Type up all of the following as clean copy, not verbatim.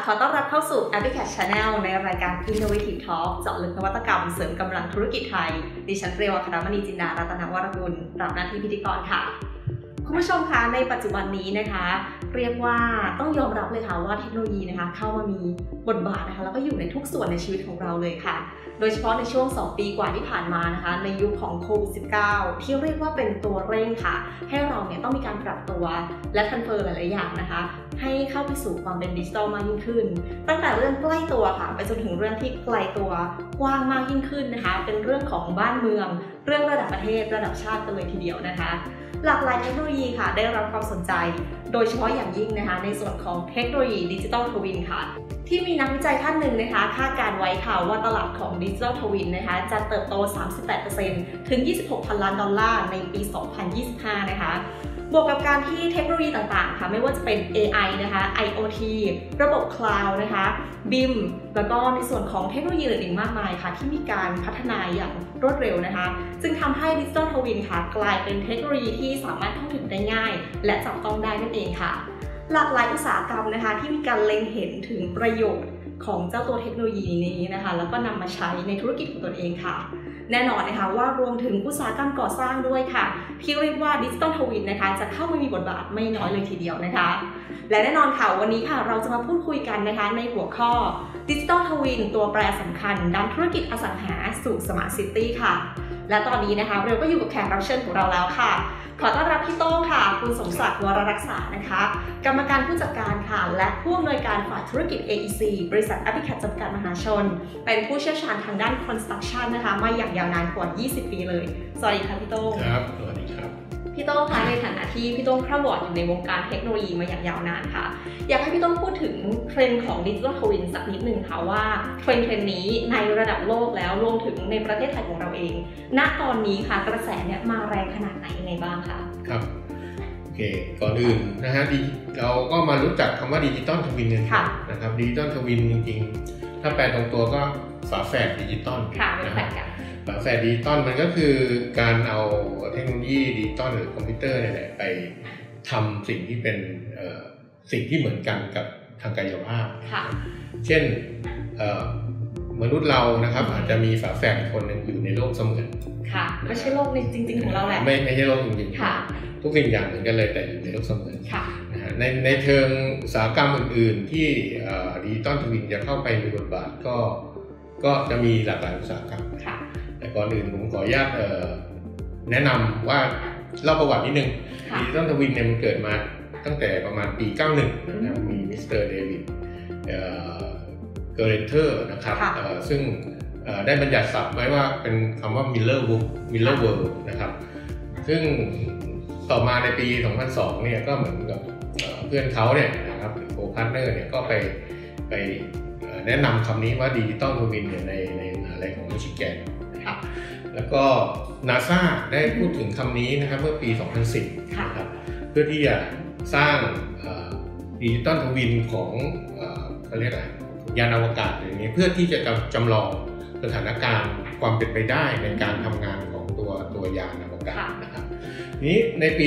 ขอต้อนรับเข้าสู่ Applicat Channel ในรายการ Innovative Talk เจาะลึกนวัตกรรมเสริมกำลังธุรกิจไทยดิฉันเรียวอัครมณีจินดารัตนวรกุลรับหน้าที่พิธีกรค่ะคุณผู้ชมคะในปัจจุบันนี้นะคะเรียกว่าต้องยอมรับเลยค่ะว่าเทคโนโลยีนะคะเข้ามามีบทบาทนะคะแล้วก็อยู่ในทุกส่วนในชีวิตของเราเลยค่ะโดยเฉพาะในช่วง2 ปีกว่าที่ผ่านมานะคะในยุคของโควิด -19 ที่เรียกว่าเป็นตัวเร่งค่ะให้เราเนี่ยต้องมีการปรับตัวและทันเฟอร์หลายๆอย่างนะคะให้เข้าไปสู่ความเป็นดิจิทัลมากยิ่งขึ้นตั้งแต่เรื่องใกล้ตัวค่ะไปจนถึงเรื่องที่ไกลตัวกว้างมากยิ่งขึ้นนะคะเป็นเรื่องของบ้านเมืองเรื่องระดับประเทศระดับชาติกันเลยทีเดียวนะคะหลากหลายเทคโนโลยีค่ะได้รับความสนใจโดยเฉพาะอย่างยิ่งนะคะในส่วนของเทคโนโลยีดิจิทัลทวินค่ะที่มีนักวิจัยท่านหนึ่งนะคะคาดการไว้ค่ะว่าตลาดของดิจิทัลทวินนะคะจะเติบโต 38% ถึง 26,000 ล้านดอลลาร์ในปี 2025 นะคะบวกกับการที่เทคโนโลยีต่างๆค่ะไม่ว่าจะเป็น AI นะคะ IoT ระบบ Cloud นะคะ BIM แล้วก็ในส่วนของเทคโนโลยีอื่นๆมากมายค่ะที่มีการพัฒนาอย่างรวดเร็วนะคะจึงทำให้ดิจิทัลทวินค่ะกลายเป็นเทคโนโลยีที่สามารถเข้าถึงได้ง่ายและจับต้องได้นั่นเองค่ะหลากหลายอุตสาหกรรมนะคะที่มีการเล็งเห็นถึงประโยชน์ของเจ้าตัวเทคโนโลยีนี้นะคะแล้วก็นำมาใช้ในธุรกิจของตนเองค่ะแน่นอนนะคะว่ารวมถึงอุตสาหกรรมก่อสร้างด้วยค่ะที่เรียกว่าดิจิทัลทวินนะคะจะเข้ามามีบทบาทไม่น้อยเลยทีเดียวนะคะและแน่นอนค่ะวันนี้ค่ะเราจะมาพูดคุยกันนะคะในหัวข้อดิจิทัลทวินตัวแปรสำคัญด้านธุรกิจอสังหาสู่สมาร์ทซิตี้ค่ะและตอนนี้นะคะเราก็อยู่กับแขกรับเชิญของเราแล้วค่ะขอต้อนรับพี่โต้งค่ะคุณสมศักดิ์วรรักษานะคะกรรมการผู้จัดการค่ะและผู้อำนวยการฝ่ายธุรกิจ AEC บริษัท Applicat จำกัดมหาชนเป็นผู้เชี่ยวชาญทางด้าน Construction นะคะมาอย่างยาวนานกว่า20 ปีเลยสวัสดีค่ะพี่โต้งครับสวัสดีครับพี่โต้งคะในฐานะที่พี่โต้งคร่ำวอร์ดอยู่ในวงการเทคโนโลยีมาอย่างยาวนานค่ะอยากให้พี่โต้งพูดถึงเทรนด์ของดิจิทัลทวินสักนิดหนึ่งค่ะว่าเทรนด์นี้ในระดับโลกแล้วรวมถึงในประเทศไทยของเราเองณตอนนี้ค่ะกระแสเนี่ยมาแรงขนาดไหนยังไงบ้างคะครับโอเคก่อนอื่นนะฮะเราก็มารู้จักคำว่าดิจิทัลทวินกันนะครับดิจิทัลทวินจริงๆถ้าแปลตรงตัวก็ฝาแฝดดิจิตอลนะครับฝาแฝดดิจิตอลมันก็คือการเอาเทคโนโลยีดิจิตอลหรือคอมพิวเตอร์เนี่ยไปทำสิ่งที่เป็นสิ่งที่เหมือนกันกับทางกายภาพเช่นมนุษย์เรานะครับอาจจะมีฝาแฝดคนหนึ่งอยู่ในโลกเสมือนค่ะไม่ใช่โลกจริงๆของเราแหละไม่ใช่โลกจริงๆทุกสิ่งอย่างเหมือนกันเลยแต่อยู่ในโลกเสมือนในเชิงอุตสาหกรรมอื่นๆที่ดิจิตอลทวินจะเข้าไปมีบทบาทก็จะมีหลากหลายอุตสาหกรรมแต่ก่อนอื่นผมขออนุญาตแนะนำว่าเล่าประวัตินิดนึงดิจิตอลทวินเนี่ยมันเกิดมาตั้งแต่ประมาณปี 91 นะครับมีมิสเตอร์เดวิดเกอร์เรนเทอร์นะครับซึ่งได้บัญญัติศัพท์ไว้ว่าเป็นคำว่า Miller World นะครับซึ่งต่อมาในปี 2002 เนี่ยก็เหมือนกับเพื่อนเขาเนี่ยนะครับโคพาร์ทเนอร์เนี่ยก็ไปแนะนำคำนี้ว่าดิจิตอลทวินในมหาวิทยาลัยของมิชิแกนนะครับแล้วก็ NASA ได้พูดถึงคำนี้นะครับเมื่อปี 2010 นะครับเพื่อที่จะสร้างดิจิตอลทวินของเขาเรียกอะไรยานอวกาศอย่างนี้เพื่อที่จะจำลองสถานการณ์ความเป็นไปได้ในการทำงานของตัวยานอวกาศนะครับนี้ในปี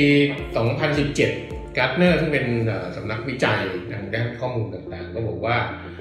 2017 การ์ตเนอร์ซึ่งเป็นสำนักวิจัยทางด้านข้อมูลต่างๆก็บอกว่า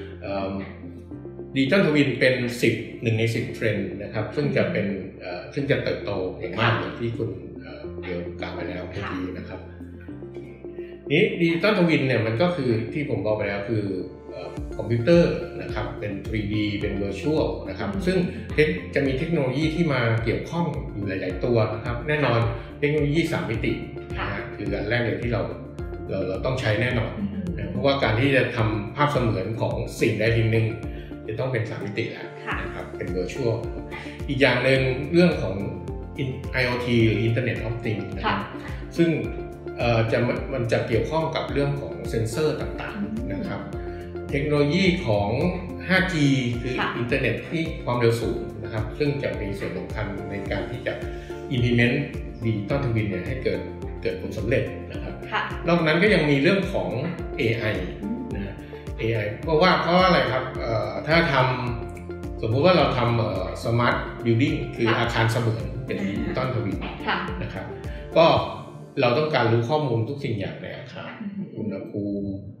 ดิจิตอลทวินเป็น1 ใน 10 เทรนด์นะครับซึ่งจะเติบโตอย่างมากอย่างที่คุณเดียวกล่าวไปแล้วเมื่อกี้นะครับนี้ดิจิตอลทวินเนี่ยมันก็คือที่ผมบอกไปแล้วคือคอมพิวเตอร์นะครับเป็น 3D เป็น Virtual นะครับซึ่งจะมีเทคโนโลยีที่มาเกี่ยวข้องอยู่หลายๆตัวนะครับแน่นอนเทคโนโลยี3 มิตินะฮะคืออันแรกเลยที่เราต้องใช้แน่นอนเพราะว่าการที่จะทำภาพเสมือนของสิ่งใดสิ่งหนึ่งจะต้องเป็น3 มิติแล้วนะครับเป็น Virtual อีกอย่างหนึ่งเรื่องของ IoT หรือ Internet of Things นะครับซึ่งมันจะเกี่ยวข้องกับเรื่องของเซ็นเซอร์ต่างๆนะครับเทคโนโลยีของ 5G คืออินเทอร์เน็ตที่ความเร็วสูงนะครับซึ่งจะมีส่วนสำคัญในการที่จะ implement ดิจิตอลทวินเนี่ยให้เกิดผลสำเร็จนะครับนอกนั้นก็ยังมีเรื่องของ AI นะ AI เพราะอะไรครับถ้าทำสมมติว่าเราทำsmart building คืออาคารเสมือนเป็นดิจิตอลทวินนะครับก็เราต้องการรู้ข้อมูลทุกสิ่งอย่างในอาคารอุณหภูมิ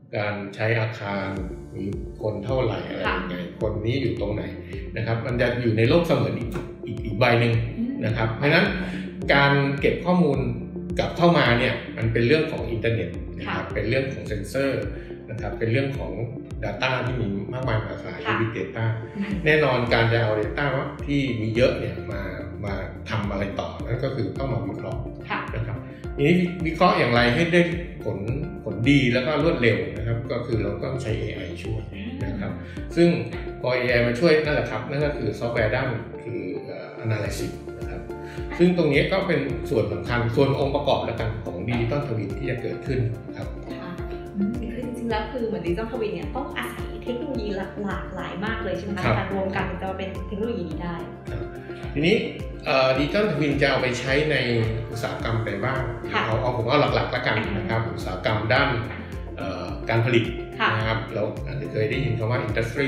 การใช้อาคารมีคนเท่าไหร่อะไรยังไงคนนี้อยู่ตรงไหนนะครับมันจะอยู่ในโลกเสมือนอีกใบหนึ่งนะครับเพราะฉะนั้นการเก็บข้อมูลกลับเข้ามาเนี่ยมันเป็นเรื่องของอินเทอร์เน็ตนะครับเป็นเรื่องของเซ็นเซอร์นะครับเป็นเรื่องของ Data ที่มีมากมายมหาศาลคือ Big Data แน่นอนการจะเอา Data ที่มีเยอะเนี่ยมาทำอะไรต่อนั่นก็คือต้องมาวิเคราะห์นะครับทีนี้วิเคราะห์อย่างไรให้ได้ผลดีแล้วก็รวดเร็วนะครับก็คือเราต้องใช้ AI ช่วยนะครับซึ่งพอ AI มาช่วยนั่นแหละครับนั่นก็คือซอฟต์แวร์ด้านคือ Analysis นะครับซึ่งตรงนี้ก็เป็นส่วนสำคัญส่วนองค์ประกอบแล้วกันของดิจิตอลทวินที่จะเกิดขึ้นครับคือจริงๆแล้วคือเหมือนดิจิตอลทวินเนี่ยต้องอาศัยเทคโนโลยีหลากหลายมากเลยใช่ไหมคะการรวมกันจะมาเป็นเทคโนโลยีนี้ได้ทีนี้ดิจิตอลทวินจะเอาไปใช้ในอุตสาหกรรมใดบ้างเอาผมเอาหลักๆแล้วกันนะครับอุตสาหกรรมด้านการผลิตนะครับเราอาจจะเคยได้ยินคำว่า Industry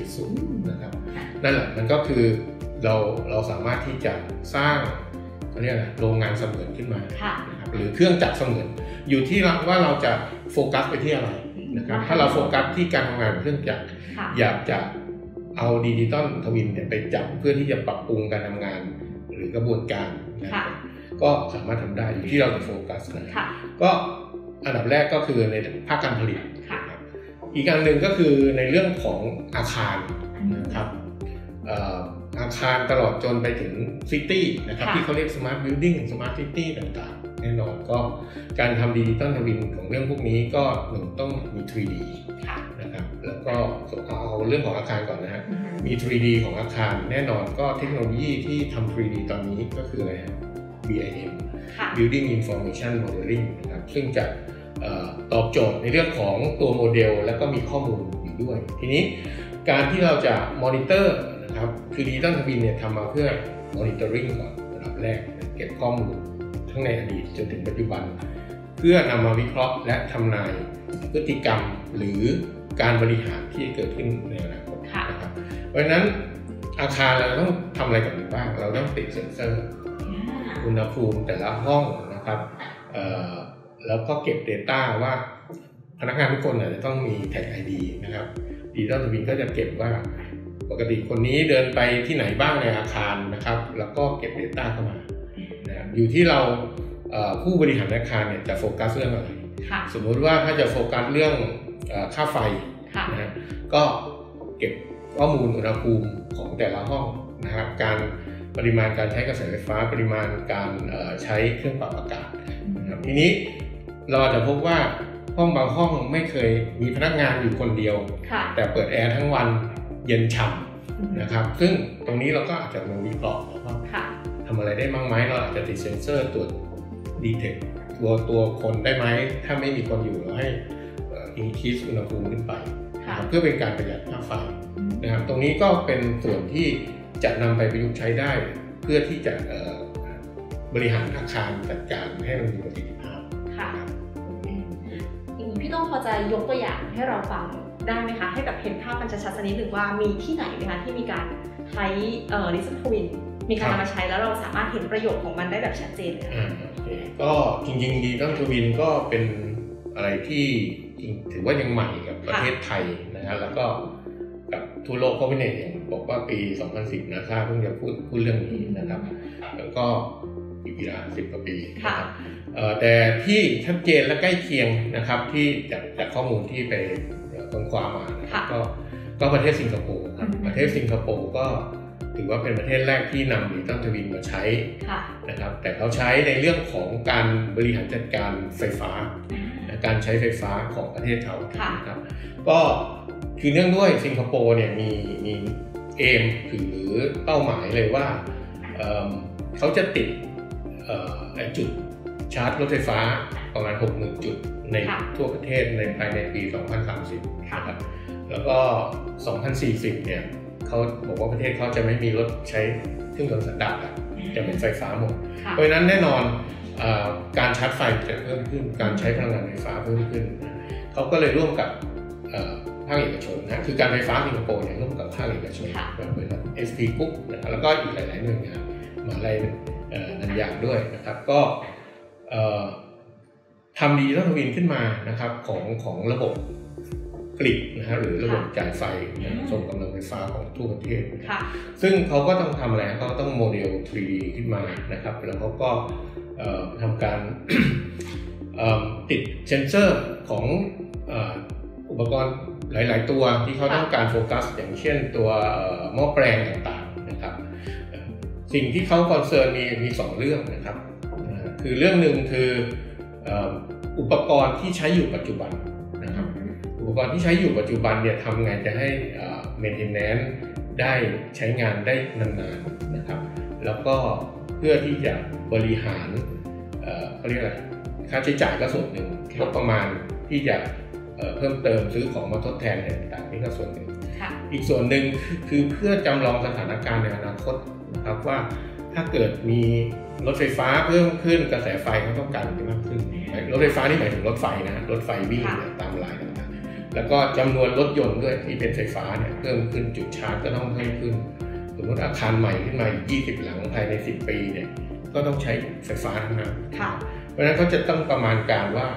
4.0 นะครับนั่นแหละมันก็คือเราสามารถที่จะสร้างเขาเรียกอะไรโรงงานเสมือนขึ้นมานะครับหรือเครื่องจักรเสมือนอยู่ที่ว่าเราจะโฟกัสไปที่อะไรนะครับถ้าเราโฟกัสที่การทำงานเครื่องจักรอยากจะเอาดิจิตอลทวินเนี่ยไปจับเพื่อที่จะปรับปรุงการทำงานหรือกระบวนการนะครับก็สามารถทำได้อยู่ที่เราจะโฟกัสนะก็อันดับแรกก็คือในภาคการผลิตอีกอันหนึ่งก็คือในเรื่องของอาคารนะครับอาคารตลอดจนไปถึงซิตี้นะครับที่เขาเรียก Smart Building Smart City ต่างๆแน่นอนก็การทำดิจิตอลทวินของเรื่องพวกนี้ก็หนึ่งต้องมี 3D นะครับแล้วก็เอาเรื่องของอาคารก่อนนะฮะมี 3D ของอาคารแน่นอนก็เทคโนโลยีที่ทำ 3D ตอนนี้ก็คืออะไรฮะ BIM Building Information Modeling นะครับซึ่งจะตอบโจทย์ในเรื่องของตัวโมเดลแล้วก็มีข้อมูลอยู่ด้วยทีนี้การที่เราจะมอนิเตอร์นะครับคือดิจิตอลทวินเนี่ยทำมาเพื่อ monitoring ก่อนระดับแรกเก็บข้อมูลทั้งในอดีตจนถึงปัจจุบันเพื่อนำมาวิเคราะห์และทำนายพฤติกรรมหรือการบริหารที่เกิดขึ้นในอนาคตนะครับเพราะฉะนั้นอาคารเราต้องทำอะไรกับมันบ้างเราต้องติดเซ็นเซอร์อุณหภูมิแต่ละห้องนะครับแล้วก็เก็บ Data ว่าพนักงานทุกคนจะต้องมีแท็ก ID นะครับดิจิตอลทวินก็จะเก็บว่าปกติคนนี้เดินไปที่ไหนบ้างในอาคารนะครับแล้วก็เก็บ Data เข้ามานะอยู่ที่เราผู้บริหารอาคารเนี่ยจะโฟกัสเรื่องอะไรสมมุติว่าถ้าจะโฟกัสเรื่องค่าไฟนะก็เก็บข้อมูลอุณหภูมิของแต่ละห้องนะครับการปริมาณการใช้กระแสไฟฟ้าปริมาณการใช้เครื่องปรับอากาศนะครับทีนี้เราจะพบว่าห้องบางห้องไม่เคยมีพนักงานอยู่คนเดียวแต่เปิดแอร์ทั้งวันเย็นฉ่ำนะครับซึ่งตรงนี้เราก็อาจจะมาวิเคราะห์ว่าทำอะไรได้บ้างไหมเราอาจจะติดเซ็นเซอร์ตรวจดีเทคตัวคนได้ไหมถ้าไม่มีคนอยู่เราให้increase อุณหภูมิขึ้นไปเพื่อเป็นการประหยัดค่าไฟนะครับตรงนี้ก็เป็นส่วนที่จะนำไปประยุกต์ใช้ได้เพื่อที่จะบริหารอาคารจัดการให้มันมีประสิทธิภาพพี่ต้องพอจะยกตัวอย่างให้เราฟังได้ไหมคะให้แบบเห็นภาพมันจะชัดนิดนึงว่ามีที่ไหนไหมคะที่มีการใช้ดิจิทัลทวินมีการนำมาใช้แล้วเราสามารถเห็นประโยชน์ของมันได้แบบชัดเจนเลยก็จริงๆดิจิทัลทวินก็เป็นอะไรที่ถือว่ายังใหม่กับประเทศไทยนะฮะแล้วก็กับทั่วโลกเขาไม่เนี่ยอย่างบอกว่าปี 2010 NASA เพิ่งจะพูดเรื่องนี้นะครับแล้วก็อีกกี่ละ10 กว่าปีนะครับแต่ที่ชัดเจนและใกล้เคียงนะครับที่จากข้อมูลที่ไปค้นคว้ามานะครับก็ประเทศสิงคโปร์ครับประเทศสิงคโปร์ก็ถือว่าเป็นประเทศแรกที่นำดิจิตอลทวินมาใช้นะครับแต่เขาใช้ในเรื่องของการบริหารจัดการไฟฟ้าการใช้ไฟฟ้าของประเทศเขานะครับก็คือเนื่องด้วยสิงคโปร์เนี่ยมีเอมหรือเป้าหมายเลยว่าเขาจะติดจุดชาร์จรถไฟฟ้าประมาณ 60,000 จุดในทั่วประเทศในภายในปี 2030 นะครับแล้วก็ 2040 เนี่ยเขาบอกว่าประเทศเขาจะไม่มีรถใช้เครื่องยนต์สันดาปจะเป็นไฟฟ้าหมดเพราะฉะนั้นแน่นอนการชาร์จไฟจะเพิ่มขึ้นการใช้พลังงานไฟฟ้าเพิ่มขึ้นเขาก็เลยร่วมกับภาคเอกชนนะคือการไฟฟ้าสิงคโปร์เนี่ยร่วมกับภาคเอกชนแบบบริษัท SP Group นะแล้วก็อีกหลายๆหน่วยงานมหาวิทยาลัยนันยางด้วยนะครับก็ทำดิจิตอลทวินขึ้นมานะครับของระบบกริดนะฮะหรือระบบจ่ายไฟส่งกำลังไฟฟ้าของทั่วประเทศซึ่งเขาก็ต้องทำอะไรเขาต้องโมเดล 3D ขึ้นมานะครับแล้วเขาก็ทำการ ติดเซนเซอร์ของอุปกรณ์หลายๆตัวที่เขาต้องการโฟกัสอย่างเช่นตัวหม้อแปลงต่างๆนะครับสิ่งที่เขาคอนเซิร์นมี2เรื่องนะครับคือเรื่องหนึ่งคืออุปกรณ์ที่ใช้อยู่ปัจจุบันนะครับอุปกรณ์ที่ใช้อยู่ปัจจุบันเนี่ยทำไงจะให้maintenance ได้ใช้งานได้นานๆนะครับแล้วก็เพื่อที่จะบริหารเขาเรียกอะไรค่าใช้จ่ายก็ส่วนหนึ่งงบประมาณที่จะเพิ่มเติมซื้อของมาทดแทนต่างๆนี่ก็ส่วนหนึ่งอีกส่วนหนึ่งคือเพื่อจำลองสถานการณ์ในอนาคตนะครับว่าถ้าเกิดมีรถไฟฟ้าเพิ่มขึ้นกระแสไฟเขาต้องการมากขึ้นรถไฟฟ้านี่หมายถึงรถไฟนะรถไฟวิ่งตามลายต่างๆแล้วก็จำนวนรถยนต์ด้วยที่เป็นไฟฟ้าเนี่ยเพิ่มขึ้นจุดชาร์จก็ต้องเพิ่มขึ้นสมมติอาคารใหม่ขึ้นมาอีก20หลังภายใน10ปีเนี่ยก็ต้องใช้ไฟฟ้าทั้งนั้นเพราะฉะนั้นเขาจะต้องประมาณการว่า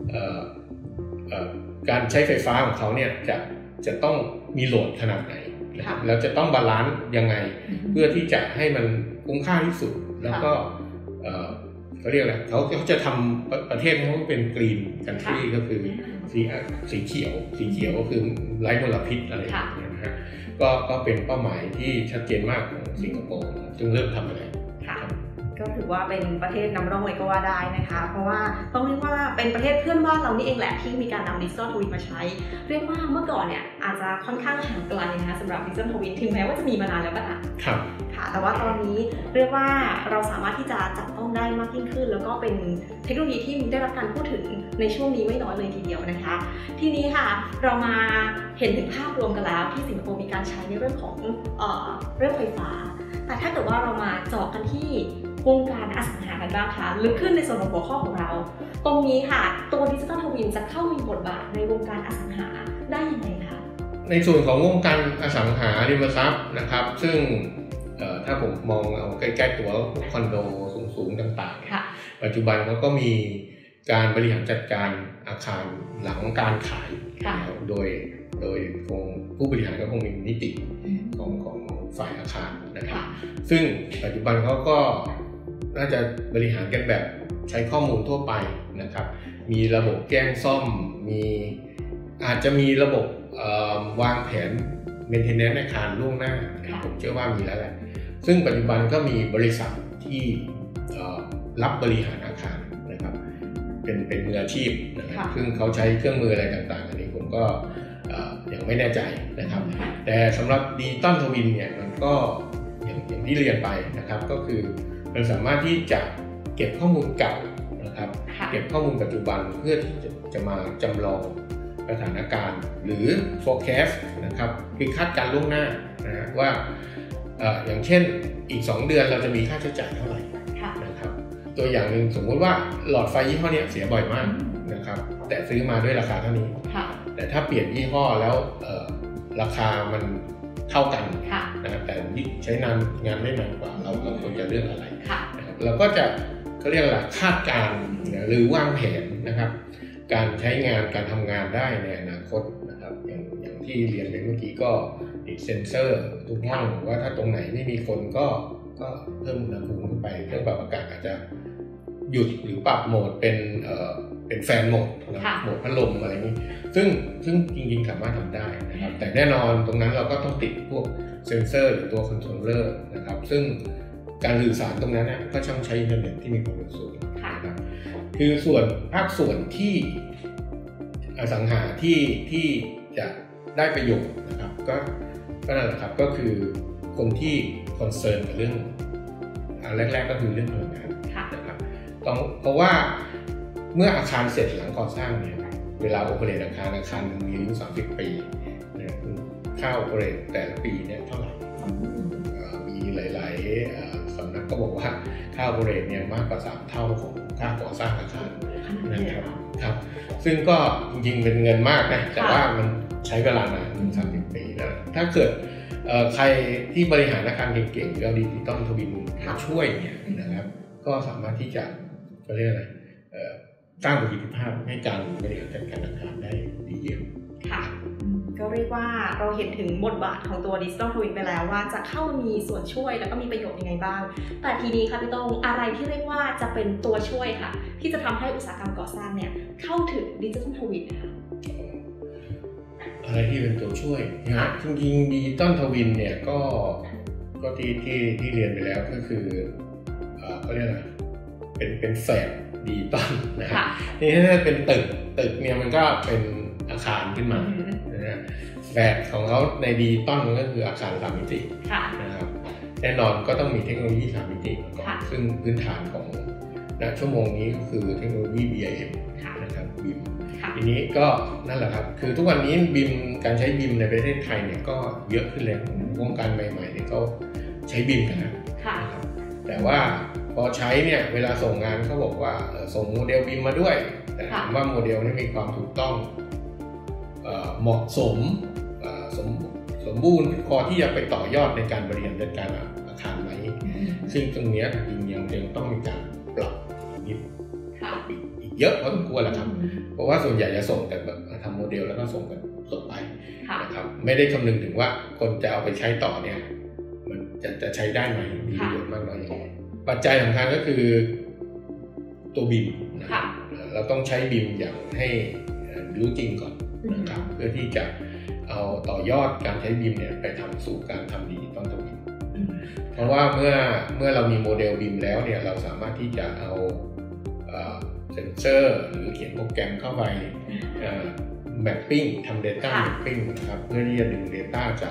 การใช้ไฟฟ้าของเขาเนี่ยจะต้องมีโหลดขนาดไหนแล้วจะต้องบาลานซ์ยังไงเพื่อที่จะให้มันคุ้มค่าที่สุดแล้วก็เขาเรียกอะไรเขาจะทำประเทศเขาเป็นกรีนคันทรีก็คือสีเขียวก็คือไร้มลพิษอะไรอย่างเงี้ยนะฮะก็เป็นเป้าหมายที่ชัดเจนมากของสิงคโปร์จึงเริ่มทำอะไรก็ถือว่าเป็นประเทศนำร่องเลยก็ว่าได้นะคะเพราะว่าต้องเรียกว่าเป็นประเทศเพื่อนบ้านเรานี่เองแหละที่มีการนำดิจิทัลทวินมาใช้เรียกว่าเมื่อก่อนเนี่ยอาจจะค่อนข้างห่างไกลนะคะสำหรับดิจิทัลทวินถึงแม้ว่าจะมีมานานแล้วก็ตามค่ะแต่ว่าตอนนี้เรียกว่าเราสามารถที่จะจับต้องได้มากยิ่งขึ้นแล้วก็เป็นเทคโนโลยีที่ได้รับการพูดถึงในช่วงนี้ไม่น้อยเลยทีเดียวนะคะทีนี้ค่ะเรามาเห็นถึงภาพรวมกันแล้วที่สิงคโปร์มีการใช้ในเรื่องของเรื่องไฟฟ้าแต่ถ้าเกิดว่าเรามาเจาะกันที่วงการอสังหากันบ้างค่ะลึกขึ้นในส่วนของหัวข้อของเราตรงนี้ค่ะตัวดิจิทัลทวินจะเข้ามีบทบาทในวงการอสังหาได้ยังไงคะในส่วนของวงการอสังหาริมทรัพย์นะครับซึ่งถ้าผมมองเอาใกล้ๆตัวคอนโดสูงๆต่างๆปัจจุบันเขาก็มีการบริหารจัดการอาคารหลังการขายโดยผู้บริหารก็คงมีนิติของฝ่ายอาคารนะครับซึ่งปัจจุบันเขาก็น่าจะบริหารกันแบบใช้ข้อมูลทั่วไปนะครับมีระบบแจ้งซ่อมอาจจะมีระบบวางแผน maintenance อาคารล่วงหน้าผมเชื่อว่ามีแล้วแหละซึ่งปัจจุบันก็มีบริษัทที่รับบริหารอาคารนะครับเป็นมืออาชีพนะครับซึ่งเขาใช้เครื่องมืออะไรต่างๆอันนี้ผมก็ยังไม่แน่ใจนะครับแต่สำหรับดิจิตอลทวินเนี่ยมันก็อย่างที่เรียนไปนะครับก็คือมันสามารถที่จะเก็บข้อมูลเก่านะครับเก็บข้อมูลปัจจุบันเพื่อที่จะมาจำลองสถานการณ์หรือ forecast นะครับคือคาดการณ์ล่วงหน้านะว่าอย่างเช่นอีก2เดือนเราจะมีค่าใช้จ่ายเท่าไหร่นะครับตัวอย่างหนึ่งสมมติว่าหลอดไฟยี่ห้อนี้เสียบ่อยมากนะครับแต่ซื้อมาด้วยราคาเท่านี้แต่ถ้าเปลี่ยนยี่ห้อแล้วราคามันเท่ากันนะแต่ใช้งานได้นานกว่าเราควรจะเลือกอะไรเราก็จะเขาเรียกอะไรคาดการณ์หรือวางแผนนะครับการใช้งานการทำงานได้ในอนาคตนะครับอย่างที่เรียนไปเมื่อกี้ก็ติดเซ็นเซอร์ทุกห้องว่าถ้าตรงไหนไม่มีคนก็เพิ่มอุณหภูมิขึ้นไปเครื่องปรับอากาศอาจจะหยุดหรือปรับโหมดเป็นแฟนโหมดโหมดพัดลมอะไรนี้ซึ่งจริงๆสามารถทำได้นะครับแต่แน่นอนตรงนั้นเราก็ต้องติดพวกเซ็นเซอร์หรือตัวคอนโทรลเลอร์นะครับซึ่งการสื่อสารตรงนั้นเนี่ยก็ต้องใช้อินเทอร์เน็ตที่มีความเร็วสูงนะครับคือภาคส่วนที่อสังหาที่จะได้ประโยชน์นะครับก็นั่นแหละครับก็คือคนที่คอนเซิร์นกับเรื่องแรกๆก็คือเรื่องพลังงานนะครับเพราะว่าเมื่ออาคารเสร็จหลังก่อสร้างเนี่ยเวลาโอเปเรตอาคารมีอายุ30 ปีค่าโอเปเรตแต่ละปีเนี่ยเท่าไหร่มีหลายๆสำนักก็บอกว่าค่าโอเปเรตเนี่ยมากกว่า3 เท่าของค่าก่อสร้างอาคารนะครับซึ่งก็จริงๆเป็นเงินมากนะแต่ว่ามันใช้เวลานานถึง30 ปีแล้วถ้าเกิดใครที่บริหารอาคารเก่งๆแล้วดิจิตอลทวินมาช่วยเนี่ยนะครับก็สามารถที่จะเรียกอะไรสร้างประสิทธิภาพให้การบริหารจัดการอาคารได้ดีเยี่ยมค่ะก็เรียกว่าเราเห็นถึงบทบาทของตัว Digital Twin ไปแล้วว่าจะเข้ามีส่วนช่วยแล้วก็มีประโยชน์ยังไงบ้างแต่ทีนี้ค่ะพี่ต้งอะไรที่เรียกว่าจะเป็นตัวช่วยค่ะที่จะทำให้อุตสาหกรรมก่อสร้างเนี่ยเข้าถึง Digital Twin ค่ะอะไรที่เป็นตัวช่วยนะจริงๆ Digital Twin เนี่ยก็ที่เรียนไปแล้วก็คือเขาเรียกอะไรเป็นแฝดดิจิตอลนะครับนี่ถ้าเป็นตึกเนี่ยมันก็เป็นอาคารขึ้นมานะแฝดของเขาในดิจิตอลมันก็คืออาคาร3 มิตินะครับแน่นอนก็ต้องมีเทคโนโลยี3 มิติก่อนซึ่งพื้นฐานของณชั่วโมงนี้ก็คือเทคโนโลยี BIM นะครับ BIM ทีนี้ก็นั่นแหละครับคือทุกวันนี้ BIM การใช้ BIM ในประเทศไทยเนี่ยก็เยอะขึ้นเลยวงการใหม่ๆเนี่ยเขาใช้ BIM กันนะแต่ว่าพอใช้เนี่ยเวลาส่งงานเขาบอกว่าส่งโมเดล BIM มาด้วยแต่ถามว่าโมเดลนี้มีความถูกต้องเหมาะสมสมบูรณ์พอที่จะไปต่อยอดในการบริหารจัดการอาคารไหมซึ่งตรงนี้จริงๆยังต้องมีการปรับอีกเยอะพอสมควรแหละครับเพราะว่าส่วนใหญ่จะส่งแต่แบบทำโมเดลแล้วก็ส่งไปนะครับไม่ได้คำนึงถึงว่าคนจะเอาไปใช้ต่อเนี่ยมันจะใช้ได้ไหมมีประโยชน์มากน้อยยังไงปัจจัยสำคัญก็คือตัวBIMนะครับเราต้องใช้BIMอย่างให้รู้จริงก่อนนะครับเพื่อที่จะเอาต่อยอดการใช้BIMเนี่ยไปทำสู่การทำDigital Twinเพราะว่าเมื่อเรามีโมเดลBIMแล้วเนี่ยเราสามารถที่จะเอาเซ็นเซอร์หรือเขียนโปรแกรมเข้าไปmapping ทำ data mapping นะครับเพื่อที่จะดึง data จาก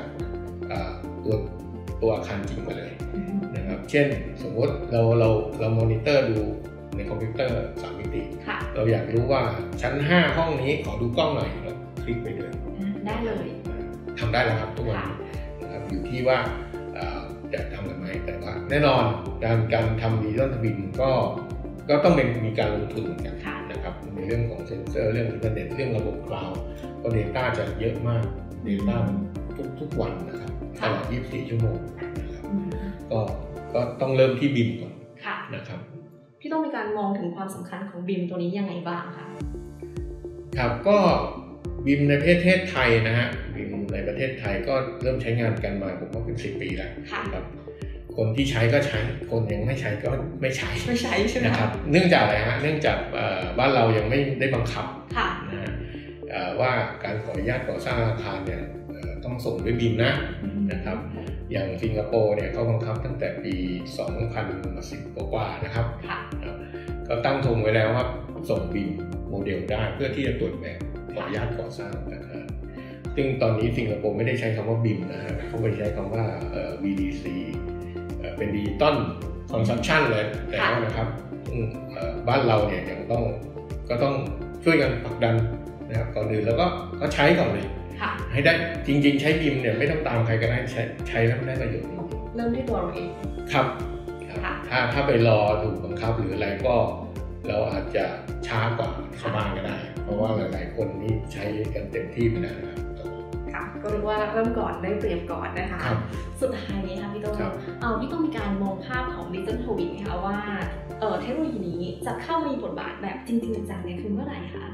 ตัวอาคารจริงมาเลยนะครับเช่นสมมติเรามอนิเตอร์ดูในคอมพิวเตอร์3 มิติเราอยากรู้ว่าชั้น5ห้องนี้ขอดูกล้องหน่อยแล้วคลิกไปเลยได้เลยทำได้แล้วครับทุกวันนะครับอยู่ที่ว่าจะทำกันไหมแต่ว่าแน่นอนการทำDigital Twinก็ต้องมีการลงทุนเหมือนกันนะครับในเรื่องของเซ็นเซอร์เรื่องอินเทอร์เน็ตเรื่องระบบคลาวด์เพราะ Data จะเยอะมาก Data ทุกวันนะครับตลอด24 ชั่วโมงนะครับก็ต้องเริ่มที่BIMก่อนนะครับพี่ต้องมีการมองถึงความสำคัญของBIMตัวนี้ยังไงบ้างคะครับก็BIMในประเทศไทยนะฮะBIMในประเทศไทยก็เริ่มใช้งานกันมาผมว่าเป็น10 ปีแล้วครับคนที่ใช้ก็ใช้คนยังไม่ใช้ก็ไม่ใช้ใช่ไหมนะครับเนื่องจากอะไรฮะเนื่องจากบ้านเรายังไม่ได้บังคับนะฮะว่าการขออนุญาตก่อสร้างอาคารเนี่ยต้องส่งด้วยBIMนะครับอย่างสิงคโปร์เนี่ยเขาบังคับตั้งแต่ปี 2010 กว่านะครับก็ตั้งธงไว้แล้วว่าส่งBIMโมเดลได้เพื่อที่จะตรวจแบบขออนุญาตก่อสร้างอาคารซึ่งตอนนี้สิงคโปร์ไม่ได้ใช้คำว่าBIMนะฮะเขาไปใช้คำว่าVDCเป็น Digital Consumption เลยแล้วนะครับบ้านเราเนี่ยยังก็ต้องช่วยกันผลักดันนะครับก่อนอื่นแล้วก็ใช้ก่อนเลยให้ได้จริงๆใช้BIMเนี่ยไม่ต้องตามใครก็ได้ใช้แล้วได้ประโยชน์เริ่มที่ตัวเราเองครับถ้าไปรอถูกบังคับหรืออะไรก็เราอาจจะช้ากว่าชาวบ้านก็ได้เพราะว่าหลายๆคนนี่ใช้กันเต็มที่ไปแล้วนะครับก็เรียกว่าเริ่มก่อนได้เปรียบก่อนนะคะสุดท้ายนี้ค่ะพี่ต้องมีการมองภาพของ Digital Twin นะคะว่าเทคโนโลยีนี้จะเข้ามีบทบาทแบบจริงๆจังๆเนี่ยคือเมื่อไหร่คะ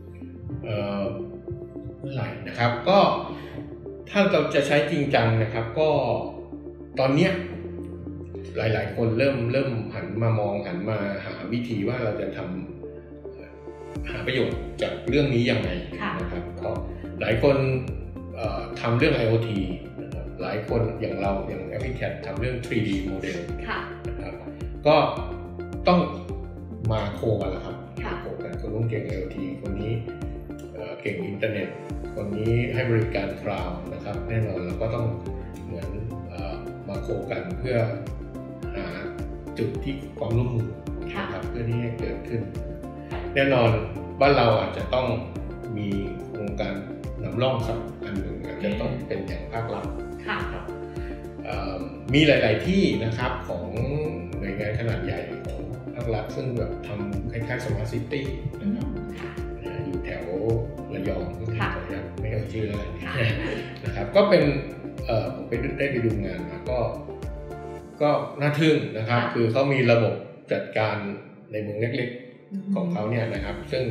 เมื่อไหร่นะครับก็ถ้าเราจะใช้จริงจังนะครับก็ตอนนี้หลายๆคนเริ่มหันมาหาวิธีว่าเราจะหาประโยชน์จากเรื่องนี้ยังไงนะครับก็หลายคนทำเรื่อง IoT นะครับหลายคนอย่างเราอย่าง Appicat ทำเรื่อง 3D โมเดลนะครับก็ต้องมาโคกันแล้วครับโคกันคนนู้นเก่ง IoT คนนี้เก่งอินเทอร์เน็ตคนนี้ให้บริการคลาวด์นะครับแน่นอนเราก็ต้องเหมือนมาโคกันเพื่อหาจุดที่ความร่วมมือนะครับเพื่อที่ให้เกิดขึ้นแน่นอนบ้านเราอาจจะต้องมีโครงการนำร่องสักอันหนึ่งอาจจะต้องเป็นอย่างภาครัฐครับมีหลายๆที่นะครับของหน่วยงานขนาดใหญ่ของภาครัฐซึ่งแบบทำคล้ายๆ Smart City นะครับอยู่แถวระยองไม่เอาชื่ออะไรนะครับก็เป็นผมได้ไปดูงานมาก็น่าทึ่งนะครับคือเขามีระบบจัดการในเมืองเล็กๆของเขาเนี่ยนะครับซึ่ง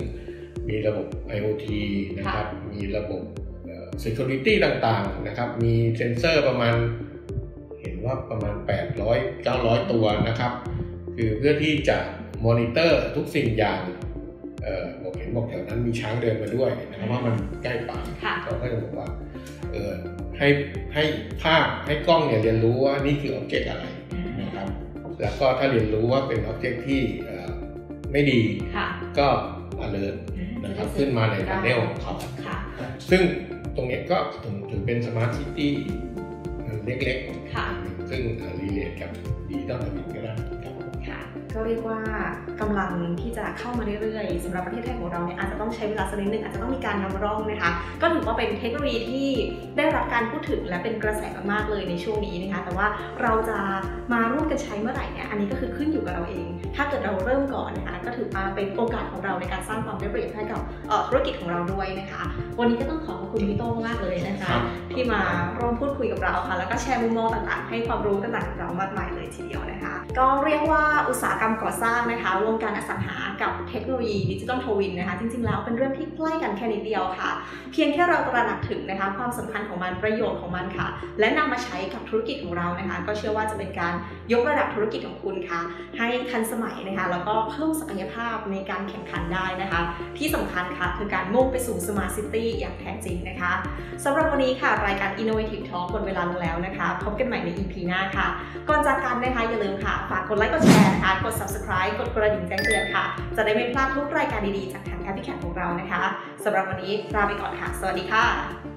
มีระบบ IoT นะครับมีระบบsecurity ต่างๆนะครับมีเซ็นเซอร์ประมาณเห็นว่าประมาณ800-900 ตัวนะครับคือเพื่อที่จะมอนิเตอร์ทุกสิ่งอย่างบอกแถวนั้นมีช้างเดินมาด้วยนะครับว่ามันใกล้ป่าเขาก็จะบอกว่าให้ภาพให้กล้องเนี่ยเรียนรู้ว่านี่คืออ็อบเจกต์อะไรนะครับแล้วก็ถ้าเรียนรู้ว่าเป็นอ็อบเจกต์ที่ไม่ดีก็ alert นะครับขึ้นมาใน panel ของเขาซึ่งตรงนี้ก็ถือเป็นสมาร์ทซิตี้เล็กๆซึ่งรีเลทกับดิจิตอลทวินก็ได้ก็เรียกว่ากำลังที่จะเข้ามาเรื่อยๆสำหรับประเทศไทยของเราเนี่ยอาจจะต้องใช้เวลาสักนิดนึงอาจจะต้องมีการนำร่องนะคะก็ถือว่าเป็นเทคโนโลยีที่ได้รับการพูดถึงและเป็นกระแสมากๆเลยในช่วงนี้นะคะแต่ว่าเราจะมาร่วมกันใช้เมื่อไหร่เนี่ยอันนี้ก็คือขึ้นอยู่กับเราเองถ้าเกิดเราเริ่มก่อนนะคะก็ถือว่าเป็นโอกาสของเราในการสร้างความได้เปรียบให้กับธุรกิจของเราด้วยนะคะวันนี้ก็ต้องขอบคุณพี่โต้งมากเลยนะคะที่มาร่วมพูดคุยกับเราค่ะแล้วก็แชร์มุมมองต่างๆให้ความรู้ต่างๆกับเรามากมายเลยทีเดียวนะคะก็เรียกว่าอุตสาหกรรมก่อสร้างนะคะวงการอสังหากับเทคโนโลยีดิจิตอลทวินนะคะจริงๆแล้วเป็นเรื่องที่ใกล้กันแค่นิดเดียวค่ะเพียงแค่เราตระหนักถึงนะคะความสำคัญของมันประโยชน์ของมันค่ะและนำมาใช้กับธุรกิจของเรานะคะก็เชื่อว่าจะเป็นการยกระดับธุรกิจของคุณค่ะให้ทันสมัยนะคะแล้วก็เพิ่มศักยภาพในการแข่งขันได้นะคะที่สำคัญค่ะคือการมุ่งไปสู่ Smart City อย่างแท้จริงนะคะสำหรับวันนี้ค่ะรายการ Innovative Talk หมดเวลาลงแล้วนะคะพบกันใหม่ใน EP หน้าค่ะก่อนจากกันนะคะอย่าลืมค่ะฝากกดไลค์กดแชร์นะคะกด Subscribe กดกระดิ่งแจ้งเตือนค่ะจะได้ไม่พลาดทุกรายการดีๆจากทางแอปพลิเคชันของเรานะคะสำหรับวันนี้ลาไปก่อนค่ะสวัสดีค่ะ